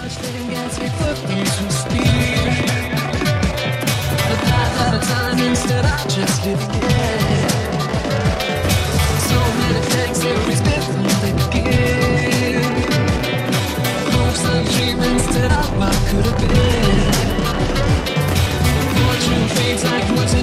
thing gets me flipped into speed. The path at a time, instead I just didn't get. So many things that we spit from the beginning. Hopes and dreams instead of what could have been. Fortune fades like what's